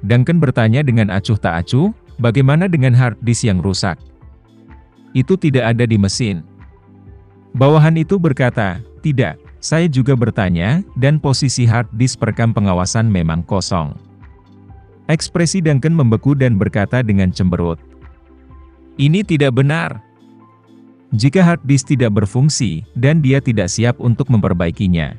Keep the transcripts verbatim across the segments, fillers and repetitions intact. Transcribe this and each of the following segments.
Duncan bertanya dengan acuh tak acuh, bagaimana dengan hard disk yang rusak? Itu tidak ada di mesin. Bawahan itu berkata, tidak, saya juga bertanya, dan posisi hard disk perekam pengawasan memang kosong. Ekspresi Duncan membeku dan berkata dengan cemberut, ini tidak benar. Jika hard disk tidak berfungsi, dan dia tidak siap untuk memperbaikinya,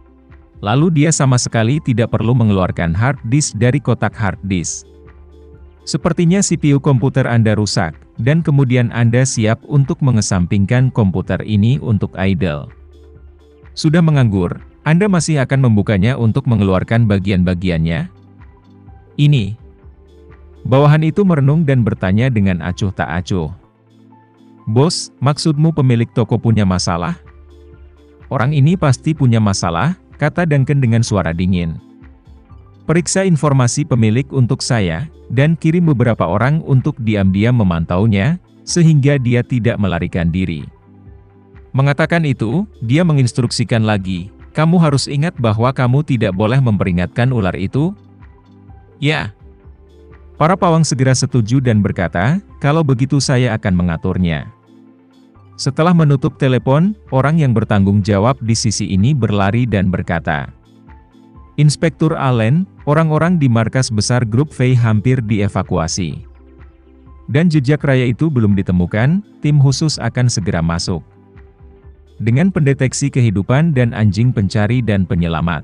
lalu dia sama sekali tidak perlu mengeluarkan hard disk dari kotak hard disk. Sepertinya C P U komputer Anda rusak, dan kemudian Anda siap untuk mengesampingkan komputer ini untuk idle. Sudah menganggur, Anda masih akan membukanya untuk mengeluarkan bagian-bagiannya? Ini. Bawahan itu merenung dan bertanya dengan acuh tak acuh. Bos, maksudmu pemilik toko punya masalah? Orang ini pasti punya masalah, kata Duncan dengan suara dingin. Periksa informasi pemilik untuk saya, dan kirim beberapa orang untuk diam-diam memantaunya, sehingga dia tidak melarikan diri. Mengatakan itu, dia menginstruksikan lagi, kamu harus ingat bahwa kamu tidak boleh memperingatkan ular itu. Ya. Para pawang segera setuju dan berkata, kalau begitu saya akan mengaturnya. Setelah menutup telepon, orang yang bertanggung jawab di sisi ini berlari dan berkata, Inspektur Allen, orang-orang di markas besar grup V hampir dievakuasi. Dan jejak raya itu belum ditemukan, tim khusus akan segera masuk. Dengan pendeteksi kehidupan dan anjing pencari dan penyelamat.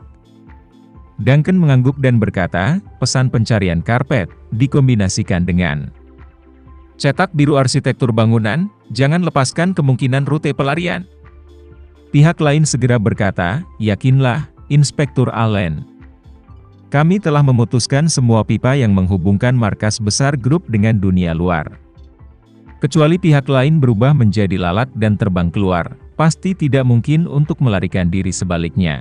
Duncan mengangguk dan berkata, pesan pencarian karpet, dikombinasikan dengan cetak biru arsitektur bangunan, jangan lepaskan kemungkinan rute pelarian. Pihak lain segera berkata, yakinlah, Inspektur Allen. Kami telah memutuskan semua pipa yang menghubungkan markas besar grup dengan dunia luar. Kecuali pihak lain berubah menjadi lalat dan terbang keluar, pasti tidak mungkin untuk melarikan diri sebaliknya.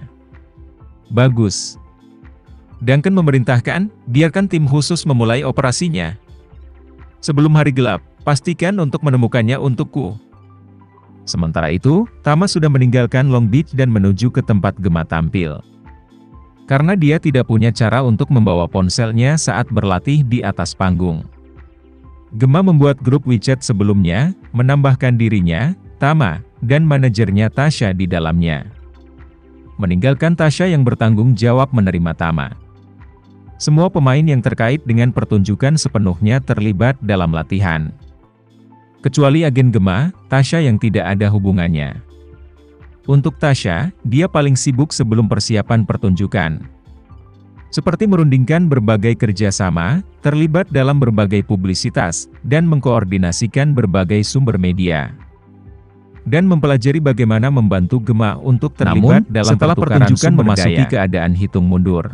Bagus. Duncan memerintahkan, biarkan tim khusus memulai operasinya. Sebelum hari gelap, pastikan untuk menemukannya untukku. Sementara itu, Tama sudah meninggalkan Long Beach dan menuju ke tempat Gemma tampil. Karena dia tidak punya cara untuk membawa ponselnya saat berlatih di atas panggung. Gemma membuat grup WeChat sebelumnya, menambahkan dirinya, Tama, dan manajernya Tasha di dalamnya. Meninggalkan Tasha yang bertanggung jawab menerima Tama. Semua pemain yang terkait dengan pertunjukan sepenuhnya terlibat dalam latihan. Kecuali agen Gemma, Tasha yang tidak ada hubungannya. Untuk Tasha, dia paling sibuk sebelum persiapan pertunjukan. Seperti merundingkan berbagai kerjasama, terlibat dalam berbagai publisitas, dan mengkoordinasikan berbagai sumber media. Dan mempelajari bagaimana membantu Gemma untuk terlibat Namun, dalam setelah pertunjukan memasuki daya. Keadaan hitung mundur.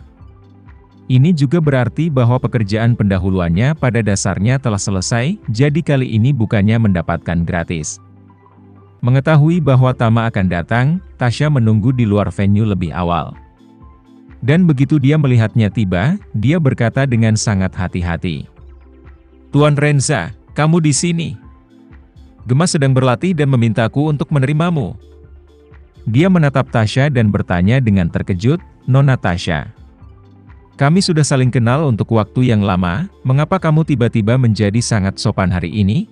Ini juga berarti bahwa pekerjaan pendahuluannya pada dasarnya telah selesai, jadi kali ini bukannya mendapatkan gratis. Mengetahui bahwa Tama akan datang, Tasha menunggu di luar venue lebih awal. Dan begitu dia melihatnya tiba, dia berkata dengan sangat hati-hati. Tuan Renza, kamu di sini. Gemma sedang berlatih dan memintaku untuk menerimamu. Dia menatap Tasha dan bertanya dengan terkejut, Nona Tasha. Kami sudah saling kenal untuk waktu yang lama, mengapa kamu tiba-tiba menjadi sangat sopan hari ini?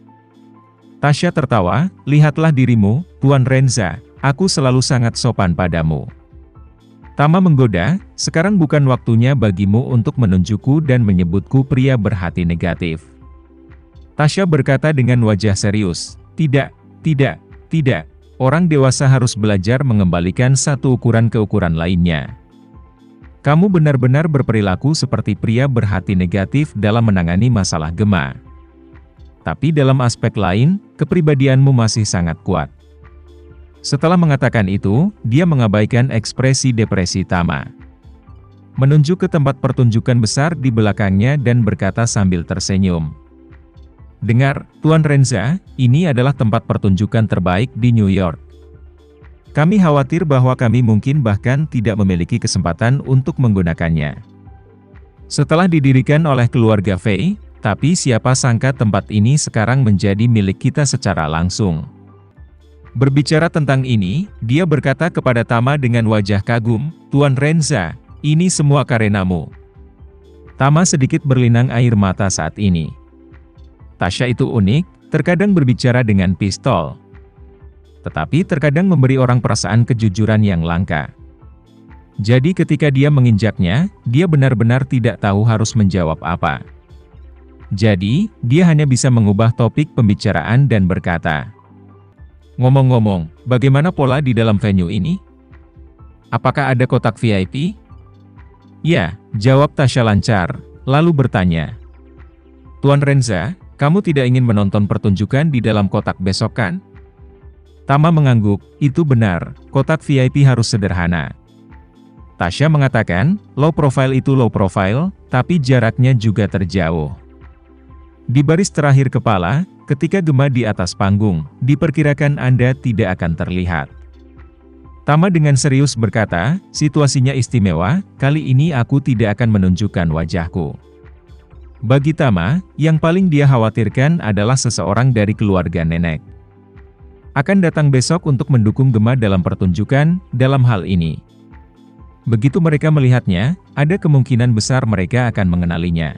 Tasha tertawa, lihatlah dirimu, Tuan Renza, aku selalu sangat sopan padamu. Tama menggoda, sekarang bukan waktunya bagimu untuk menunjukku dan menyebutku pria berhati negatif. Tasha berkata dengan wajah serius, tidak, tidak, tidak, orang dewasa harus belajar mengembalikan satu ukuran ke ukuran lainnya. Kamu benar-benar berperilaku seperti pria berhati negatif dalam menangani masalah Gemma. Tapi dalam aspek lain, kepribadianmu masih sangat kuat. Setelah mengatakan itu, dia mengabaikan ekspresi depresi Tama. Menunjuk ke tempat pertunjukan besar di belakangnya dan berkata sambil tersenyum. Dengar, Tuan Renza, ini adalah tempat pertunjukan terbaik di New York. Kami khawatir bahwa kami mungkin bahkan tidak memiliki kesempatan untuk menggunakannya. Setelah didirikan oleh keluarga Fei, tapi siapa sangka tempat ini sekarang menjadi milik kita secara langsung. Berbicara tentang ini, dia berkata kepada Tama dengan wajah kagum, Tuan Renza, ini semua karenamu. Tama sedikit berlinang air mata saat ini. Tasya itu unik, terkadang berbicara dengan pistol. Tetapi terkadang memberi orang perasaan kejujuran yang langka. Jadi ketika dia menginjaknya, dia benar-benar tidak tahu harus menjawab apa. Jadi, dia hanya bisa mengubah topik pembicaraan dan berkata, "Ngomong-ngomong, bagaimana pola di dalam venue ini? Apakah ada kotak V I P?" "Ya," jawab Tasya lancar, lalu bertanya, "Tuan Renza, kamu tidak ingin menonton pertunjukan di dalam kotak besok kan?" Tama mengangguk, "Itu benar, kotak V I P harus sederhana." Tasya mengatakan, low profile itu low profile, tapi jaraknya juga terjauh. Di baris terakhir kepala, ketika Gema di atas panggung, diperkirakan Anda tidak akan terlihat. Tama dengan serius berkata, "Situasinya istimewa, kali ini aku tidak akan menunjukkan wajahku." Bagi Tama, yang paling dia khawatirkan adalah seseorang dari keluarga nenek. Akan datang besok untuk mendukung Gema dalam pertunjukan, dalam hal ini. Begitu mereka melihatnya, ada kemungkinan besar mereka akan mengenalinya.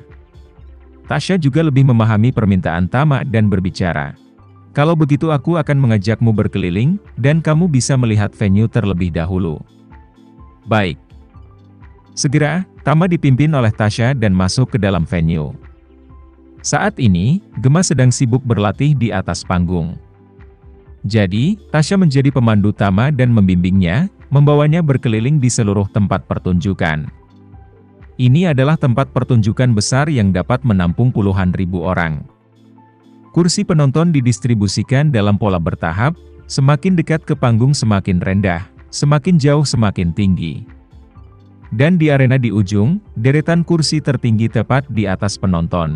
Tasya juga lebih memahami permintaan Tama dan berbicara, "Kalau begitu aku akan mengajakmu berkeliling, dan kamu bisa melihat venue terlebih dahulu." "Baik." Segera, Tama dipimpin oleh Tasya dan masuk ke dalam venue. Saat ini, Gema sedang sibuk berlatih di atas panggung. Jadi, Tasya menjadi pemandu Tama dan membimbingnya, membawanya berkeliling di seluruh tempat pertunjukan. Ini adalah tempat pertunjukan besar yang dapat menampung puluhan ribu orang. Kursi penonton didistribusikan dalam pola bertahap, semakin dekat ke panggung semakin rendah, semakin jauh semakin tinggi. Dan di arena di ujung, deretan kursi tertinggi tepat di atas penonton.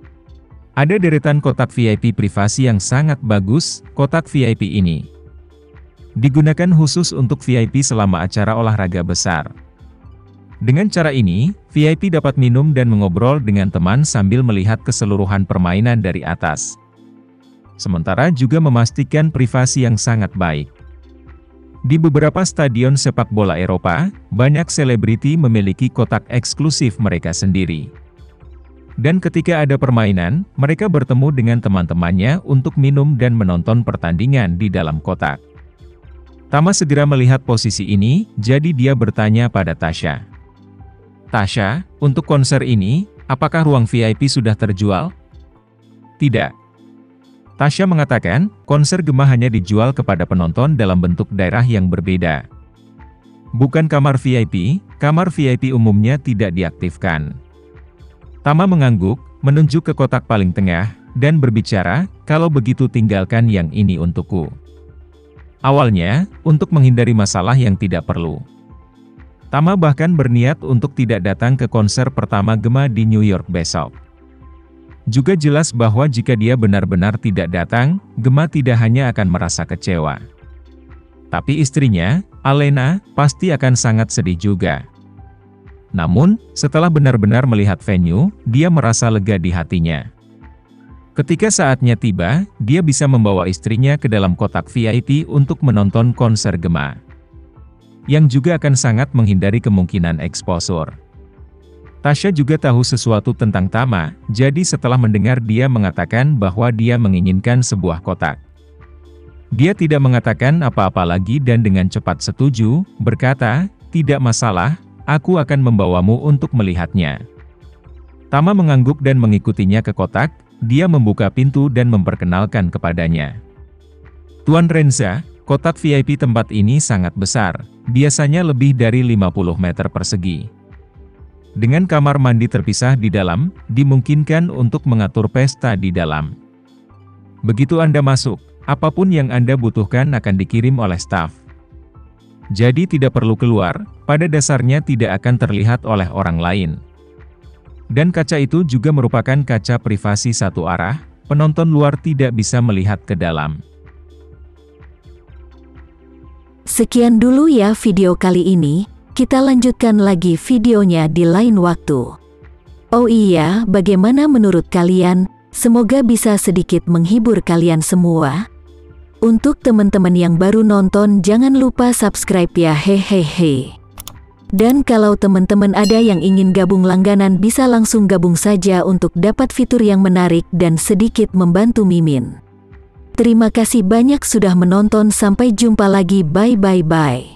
Ada deretan kotak V I P privasi yang sangat bagus. Kotak V I P ini digunakan khusus untuk V I P selama acara olahraga besar. Dengan cara ini, V I P dapat minum dan mengobrol dengan teman sambil melihat keseluruhan permainan dari atas. Sementara juga memastikan privasi yang sangat baik. Di beberapa stadion sepak bola Eropa, banyak selebriti memiliki kotak eksklusif mereka sendiri. Dan ketika ada permainan, mereka bertemu dengan teman-temannya untuk minum dan menonton pertandingan di dalam kotak. Tama segera melihat posisi ini, jadi dia bertanya pada Tasya. "Tasya, untuk konser ini, apakah ruang V I P sudah terjual?" "Tidak." Tasya mengatakan, konser Gema hanya dijual kepada penonton dalam bentuk daerah yang berbeda. Bukan kamar V I P, kamar V I P umumnya tidak diaktifkan. Tama mengangguk, menunjuk ke kotak paling tengah, dan berbicara, "Kalau begitu tinggalkan yang ini untukku." Awalnya, untuk menghindari masalah yang tidak perlu. Tama bahkan berniat untuk tidak datang ke konser pertama Gema di New York besok. Juga jelas bahwa jika dia benar-benar tidak datang, Gema tidak hanya akan merasa kecewa. Tapi istrinya, Alena, pasti akan sangat sedih juga. Namun, setelah benar-benar melihat venue, dia merasa lega di hatinya. Ketika saatnya tiba, dia bisa membawa istrinya ke dalam kotak V I P untuk menonton konser Gema. Yang juga akan sangat menghindari kemungkinan eksposur. Tasya juga tahu sesuatu tentang Tama, jadi setelah mendengar dia mengatakan bahwa dia menginginkan sebuah kotak. Dia tidak mengatakan apa-apa lagi dan dengan cepat setuju, berkata, "Tidak masalah, aku akan membawamu untuk melihatnya." Tama mengangguk dan mengikutinya ke kotak. Dia membuka pintu dan memperkenalkan kepadanya. "Tuan Renza, kotak V I P tempat ini sangat besar, biasanya lebih dari lima puluh meter persegi. Dengan kamar mandi terpisah di dalam, dimungkinkan untuk mengatur pesta di dalam. Begitu Anda masuk, apapun yang Anda butuhkan akan dikirim oleh staf. Jadi tidak perlu keluar, pada dasarnya tidak akan terlihat oleh orang lain. Dan kaca itu juga merupakan kaca privasi satu arah, penonton luar tidak bisa melihat ke dalam." Sekian dulu ya video kali ini, kita lanjutkan lagi videonya di lain waktu. Oh iya, bagaimana menurut kalian? Semoga bisa sedikit menghibur kalian semua. Untuk teman-teman yang baru nonton jangan lupa subscribe ya, hehehe. Dan kalau teman-teman ada yang ingin gabung langganan bisa langsung gabung saja untuk dapat fitur yang menarik dan sedikit membantu Mimin. Terima kasih banyak sudah menonton, sampai jumpa lagi, bye bye bye.